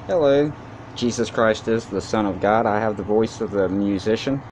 Hello, Jesus Christ is the Son of God. I have the voice of the musician.